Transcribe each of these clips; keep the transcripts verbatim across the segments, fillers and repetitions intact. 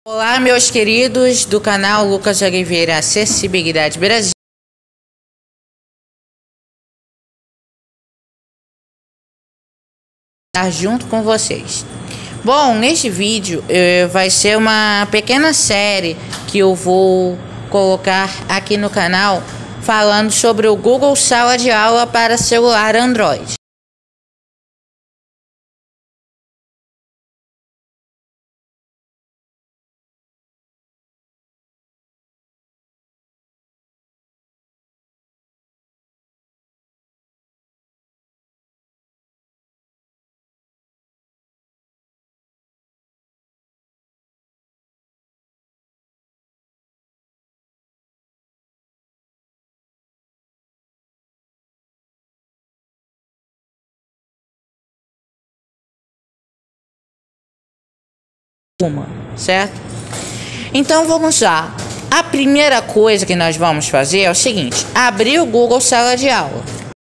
Olá, meus queridos do canal Lucas Oliveira Acessibilidade Brasil. Estar junto com vocês. Bom, neste vídeo eh, vai ser uma pequena série que eu vou colocar aqui no canal falando sobre o Google Sala de Aula para celular Android. Uma, certo? Então vamos lá. A primeira coisa que nós vamos fazer é o seguinte: abrir o Google Sala de Aula.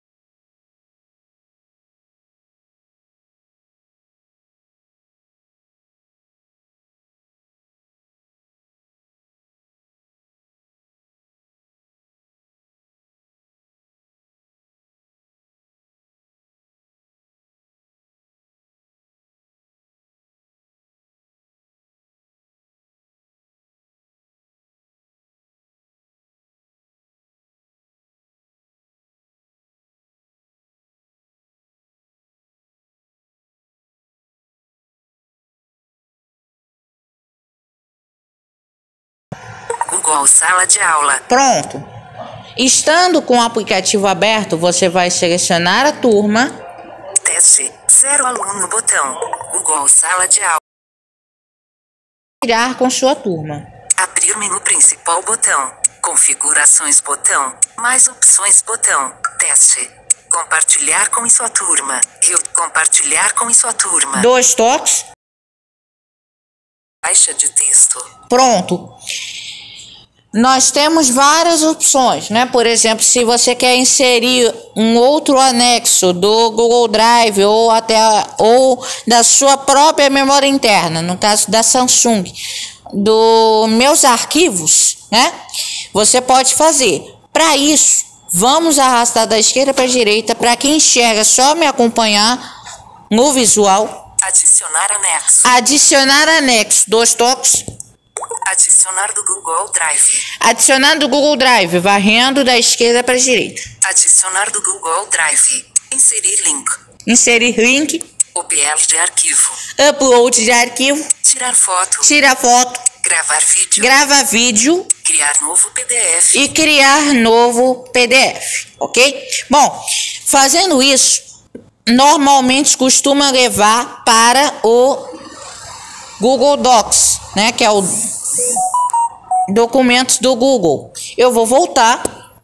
Google Sala de Aula. Pronto. Estando com o aplicativo aberto, você vai selecionar a turma. Teste. Zero aluno botão. Google Sala de Aula. Compartilhar com sua turma. Abrir menu principal botão. Configurações botão. Mais opções botão. Teste. Compartilhar com sua turma. Eu compartilhar com sua turma. Dois toques. Caixa de texto. Pronto. Nós temos várias opções, né? Por exemplo, se você quer inserir um outro anexo do Google Drive ou até ou da sua própria memória interna, no caso da Samsung, do meus arquivos, né? Você pode fazer. Para isso, vamos arrastar da esquerda para a direita. Para quem enxerga, só me acompanhar no visual. Adicionar anexo. Adicionar anexo. Dois toques. Adicionar do Google Drive. Adicionar do Google Drive, varrendo da esquerda para a direita. Adicionar do Google Drive. Inserir link. Inserir link. Upload de arquivo. Upload de arquivo. Tirar foto. Tirar foto. Gravar vídeo. Grava vídeo. Criar novo P D F. E criar novo P D F, ok? Bom, fazendo isso, normalmente costuma levar para o Google Docs, né? Que é o documentos do Google. Eu vou voltar.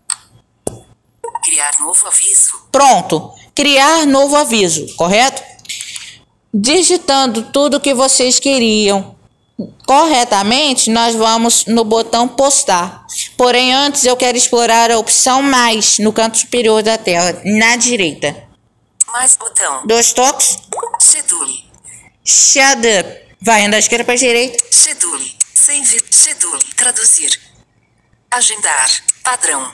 Criar novo aviso. Pronto. Criar novo aviso, correto? Digitando tudo que vocês queriam corretamente, nós vamos no botão postar. Porém, antes eu quero explorar a opção mais no canto superior da tela, na direita. Mais botão. Dois toques. Schedule. Schedule. Vai da esquerda para a direita. Schedule. Save. Schedule. Traduzir. Agendar. Padrão.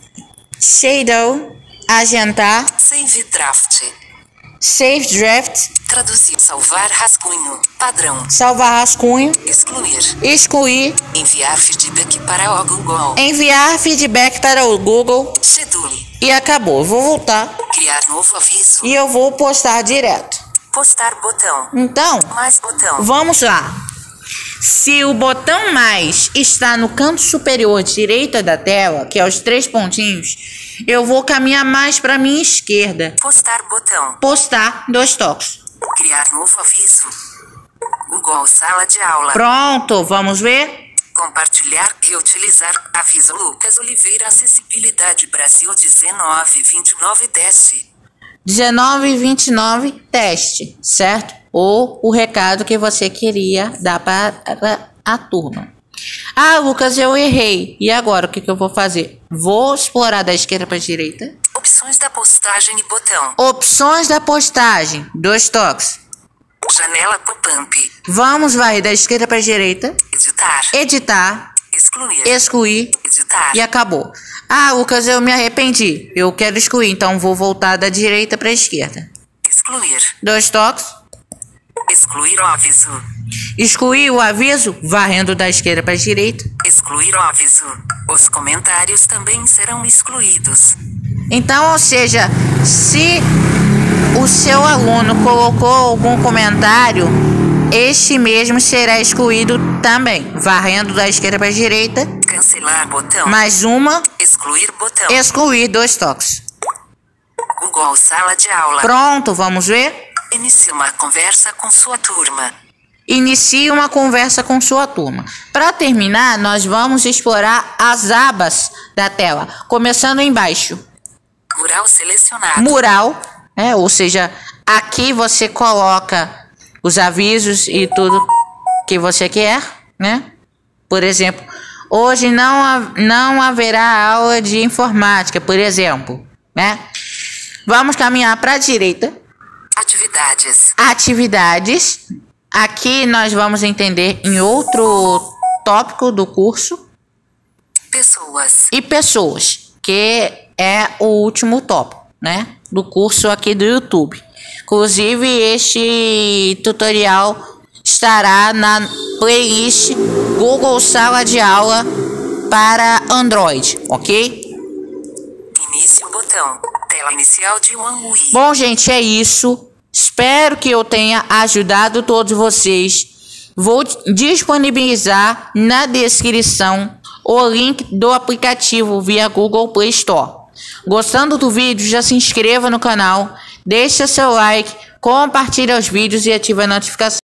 Shadow. Agendar. Save draft. Save draft. Traduzir. Salvar rascunho. Padrão. Salvar rascunho. Excluir. Excluir. Enviar feedback para o Google. Enviar feedback para o Google. Schedule. E acabou. Eu vou voltar. Criar novo aviso. E eu vou postar direto. Postar botão. Então, mais botão. Vamos lá. Se o botão mais está no canto superior direita da tela, que é os três pontinhos, eu vou caminhar mais para a minha esquerda. Postar botão. Postar, dois toques. Criar novo aviso. Google Sala de Aula. Pronto, vamos ver? Compartilhar e utilizar. Aviso Lucas Oliveira Acessibilidade Brasil dezenove vinte e nove teste. dezenove vinte e nove teste, certo? Ou o recado que você queria dar para a turma. Ah, Lucas, eu errei. E agora, o que, que eu vou fazer? Vou explorar da esquerda para a direita. Opções da postagem e botão. Opções da postagem. Dois toques. Janela pop-up. Vamos varrer da esquerda para a direita. Editar. Editar. Excluir. Excluir. Editar. E acabou. Ah, Lucas, eu me arrependi. Eu quero excluir, então vou voltar da direita para a esquerda. Excluir. Dois toques. Excluir o aviso. Excluir o aviso, varrendo da esquerda para a direita. Excluir o aviso. Os comentários também serão excluídos. Então, ou seja, se o seu aluno colocou algum comentário, este mesmo será excluído também. Varrendo da esquerda para a direita. Cancelar botão. Mais uma. Excluir botão. Excluir, dois toques. Google Sala de Aula. Pronto, vamos ver? Inicie uma conversa com sua turma. Inicie uma conversa com sua turma. Para terminar, nós vamos explorar as abas da tela. Começando embaixo. Mural selecionado. Mural, né? Ou seja, aqui você coloca os avisos e tudo que você quer, né? Por exemplo, hoje não, ha não haverá aula de informática, por exemplo, né? Vamos caminhar para a direita. Atividades. Atividades. Aqui nós vamos entender em outro tópico do curso. Pessoas. E pessoas, que é o último tópico, né? Do curso aqui do YouTube. Inclusive, este tutorial estará na playlist Google Sala de Aula para Android, ok? Inicie o botão. Tela inicial de One U I. Bom, gente, é isso. Espero que eu tenha ajudado todos vocês. Vou disponibilizar na descrição o link do aplicativo via Google Play Store. Gostando do vídeo, já se inscreva no canal, deixa seu like, compartilhe os vídeos e ative a notificação.